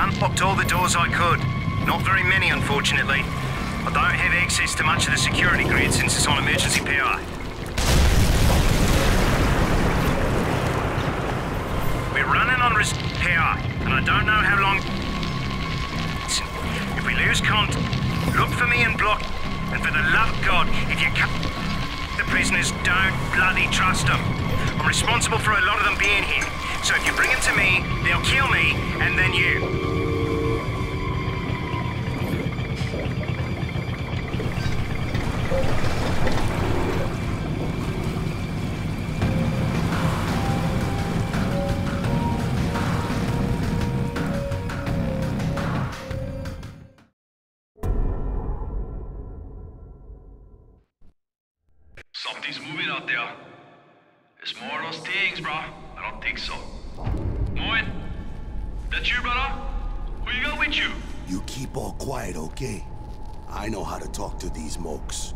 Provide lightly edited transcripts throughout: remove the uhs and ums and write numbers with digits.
unlocked all the doors I could. Not very many, unfortunately. I don't have access to much of the security grid since it's on emergency power. We're running on power, and I don't know how long. If we lose contact, look for me and block. And for the love of God, if you cut the prisoners, don't bloody trust them. I'm responsible for a lot of them being here. So if you bring them to me, they'll kill me, and then you. Something's moving out there. It's more of those things, bro. I don't think so. Moin, that you, brother? Who you got with you? You keep all quiet, okay? I know how to talk to these mokes.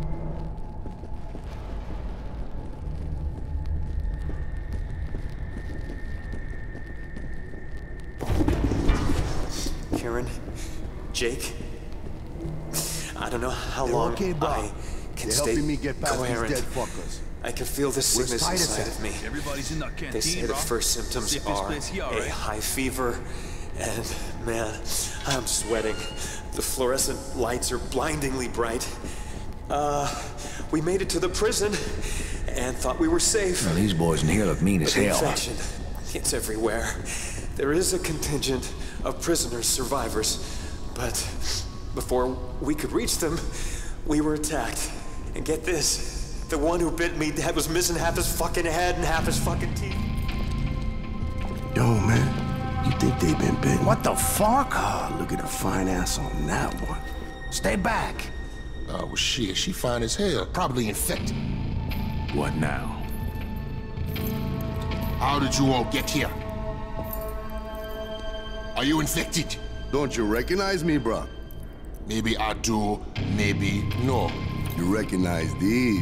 Karen, Jake, I don't know how They're long okay, I can stay helping me get past coherent. these dead fuckers. I can feel the sickness Where's Titus inside at? of me. Everybody's in that canteen, They say the bro. first symptoms See if this are place here, a alright? high fever, and man, I'm sweating. The fluorescent lights are blindingly bright. We made it to the prison and thought we were safe. Well, these boys in here look mean as But the hell. infection, it's everywhere. There is a contingent of prisoners, survivors, but before we could reach them, we were attacked. And get this, the one who bit me was missing half his fucking head and half his fucking teeth. Yo, man, you think they been bitten? What the fuck? Ah, look at the fine ass on that one. Stay back. Oh, well, shit, she fine as hell. Probably infected. What now? How did you all get here? Are you infected? Don't you recognize me, bro? Maybe I do, maybe no. You recognize these?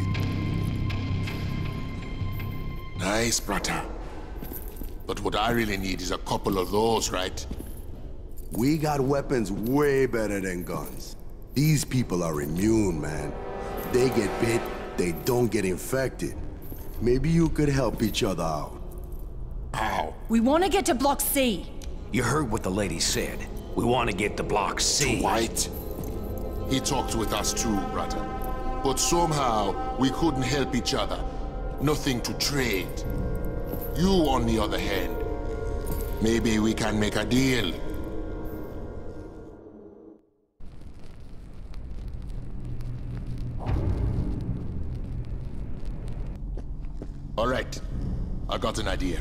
Nice, brother. But what I really need is a couple of those, right? We got weapons way better than guns. These people are immune, man. They get bit, they don't get infected. Maybe you could help each other out. How? We want to get to Block C. You heard what the lady said. We want to get to Block C. White? He talked with us too, brother. But somehow, we couldn't help each other. Nothing to trade. You, on the other hand, maybe we can make a deal. All right, I got an idea.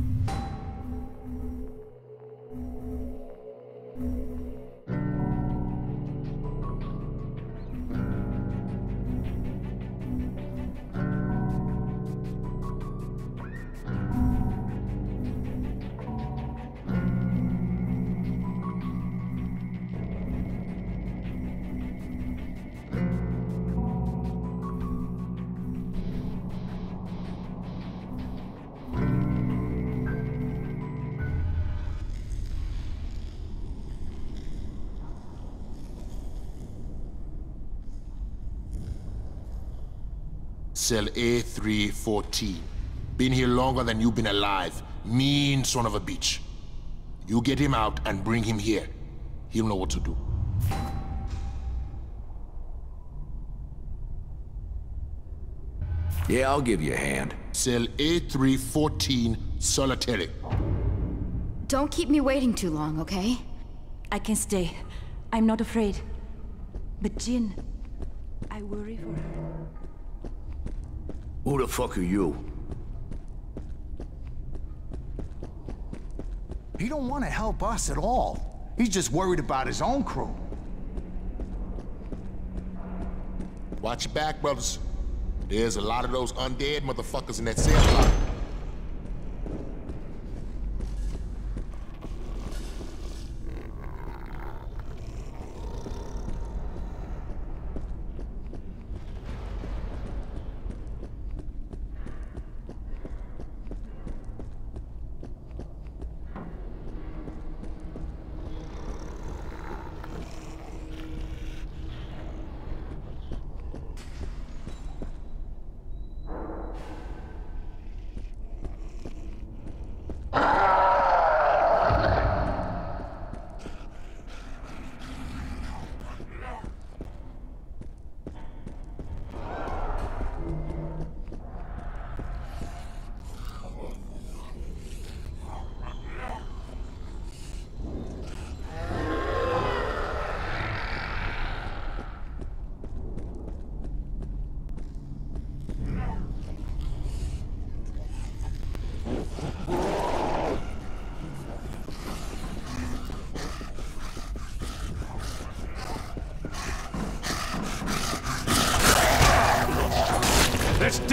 Cell A314. Been here longer than you've been alive. Mean son of a bitch. You get him out and bring him here. He'll know what to do. Yeah, I'll give you a hand. Cell A314, solitary. Don't keep me waiting too long, okay? I can stay. I'm not afraid. But Jin, I worry for her. Who the fuck are you? He don't want to help us at all. He's just worried about his own crew. Watch your back, brothers. There's a lot of those undead motherfuckers in that cell block.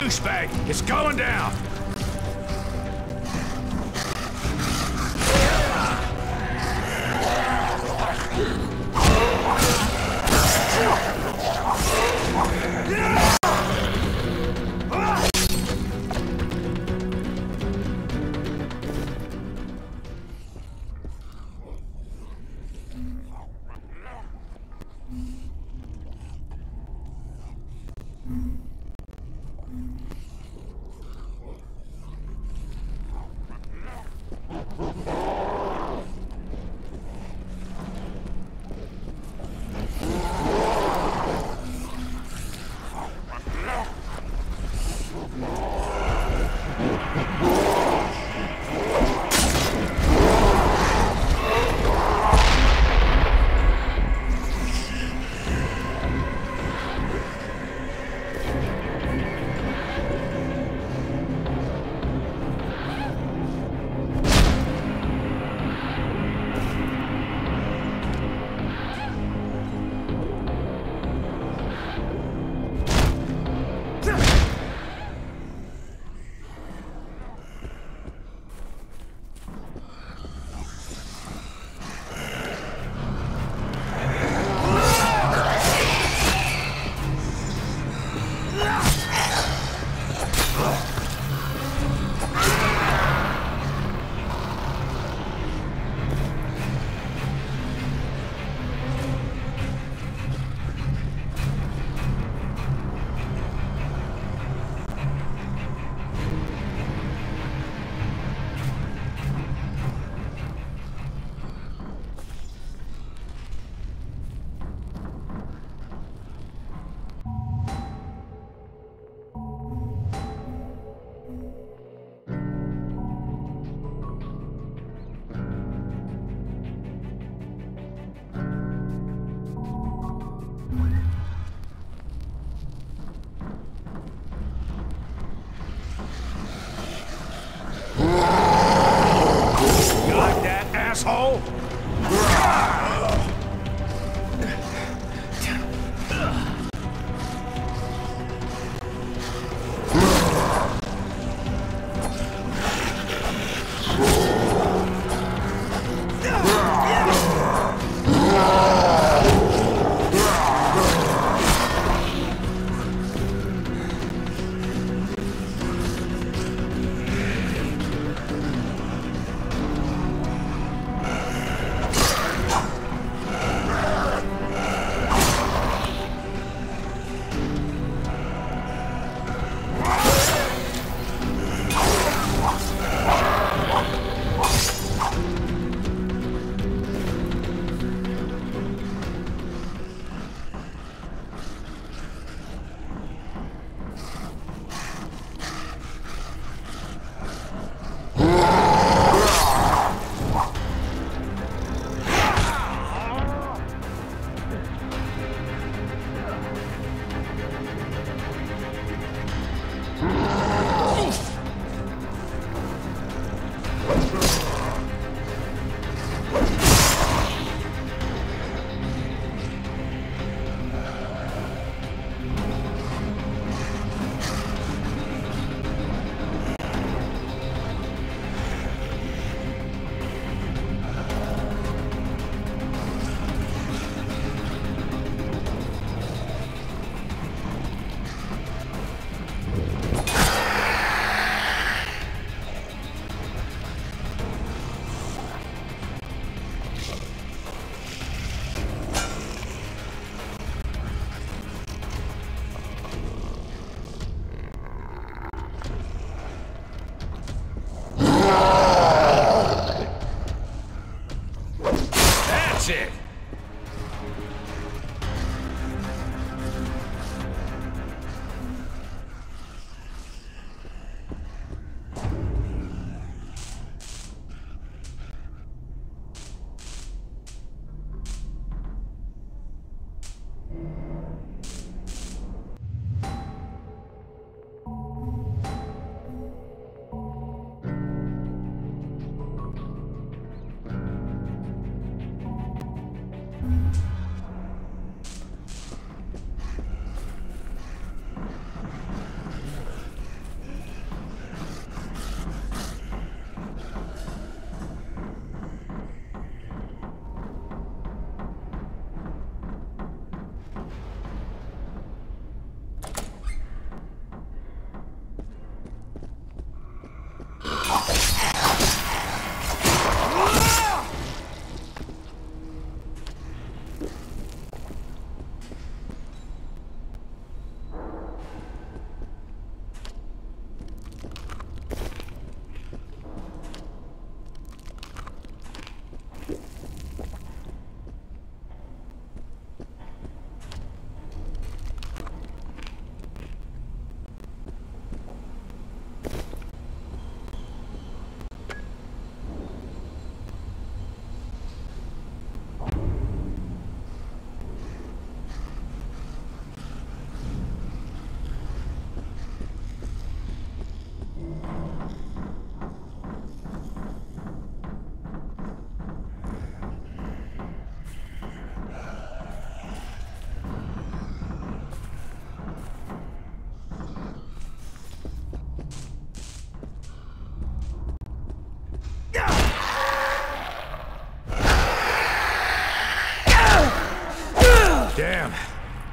douchebag! It's going down! Asshole!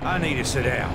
I need to sit down.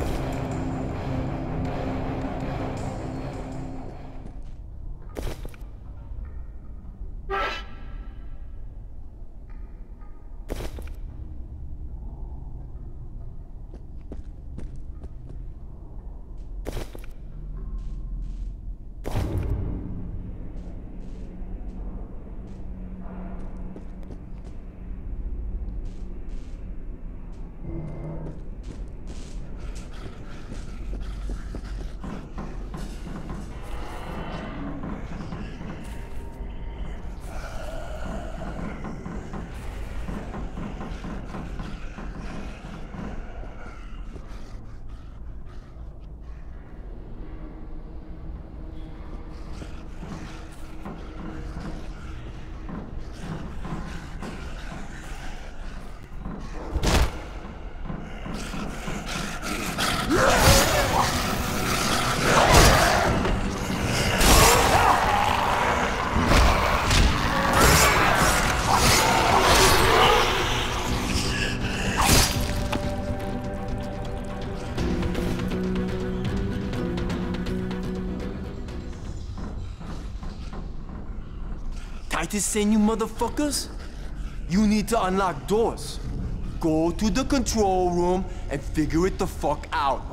Titus saying, you motherfuckers? You need to unlock doors. Go to the control room and figure it the fuck out.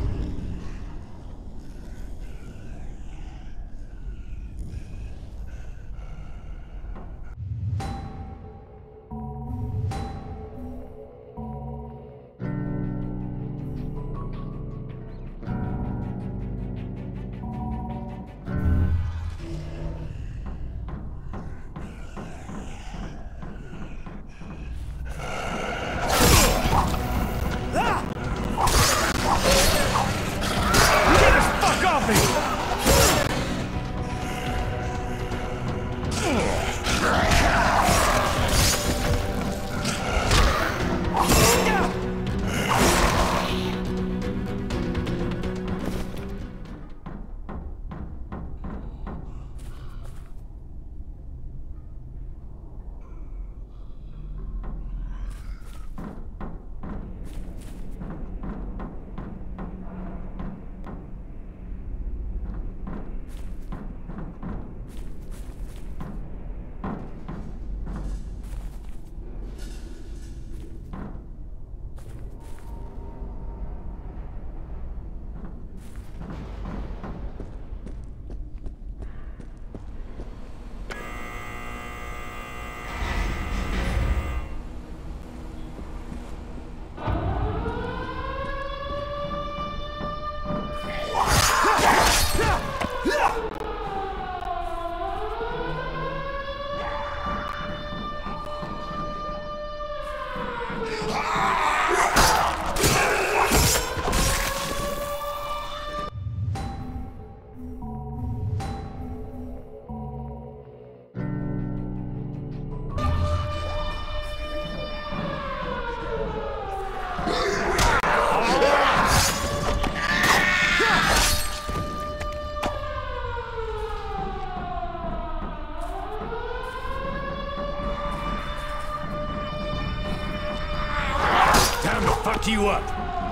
Fuck you up.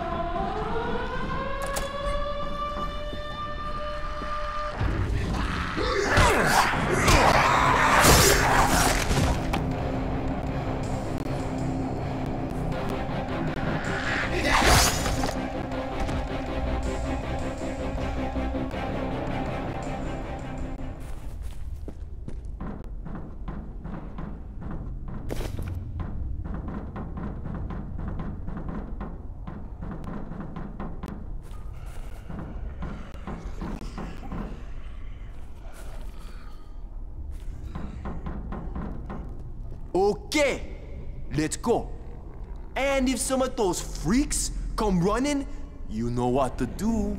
Okay, let's go. And if some of those freaks come running, you know what to do.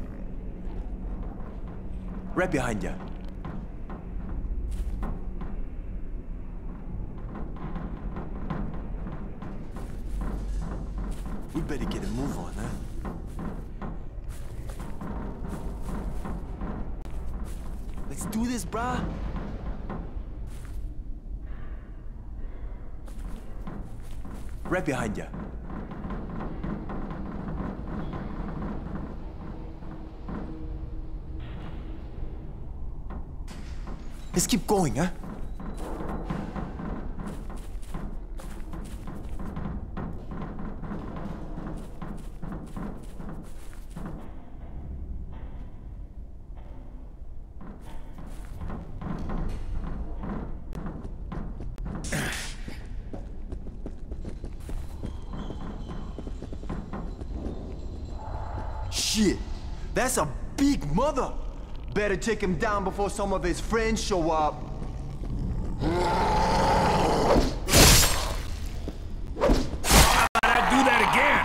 Right behind you. We better get a move on, huh? Let's do this, brah. Right behind you. Let's keep going, huh? Shit, that's a big mother. Better take him down before some of his friends show up. I'd do that again.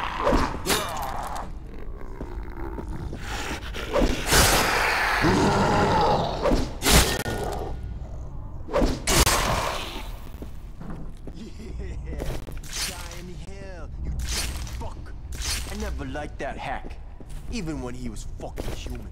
Yeah, die in hell, you fuck. I never liked that hack, even when he was fucking human.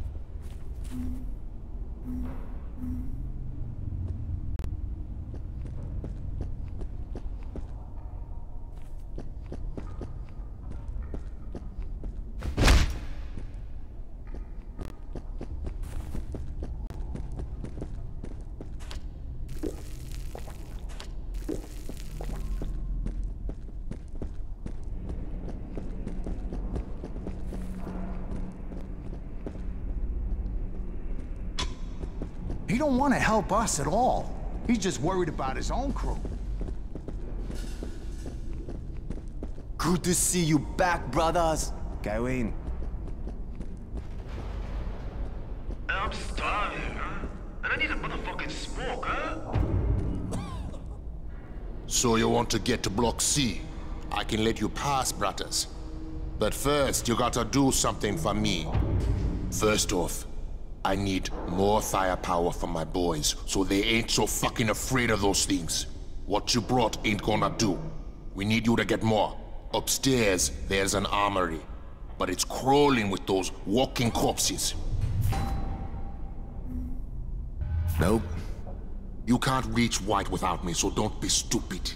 He don't want to help us at all. He's just worried about his own crew. Good to see you back, brothers. Go in. I'm starving, huh? And I need a motherfucking smoke, huh? So you want to get to Block C? I can let you pass, brothers. But first, you gotta do something for me. First off, I need more firepower for my boys, so they ain't so fucking afraid of those things. What you brought ain't gonna do. We need you to get more. Upstairs, there's an armory, but it's crawling with those walking corpses. Nope. You can't reach White without me, so don't be stupid.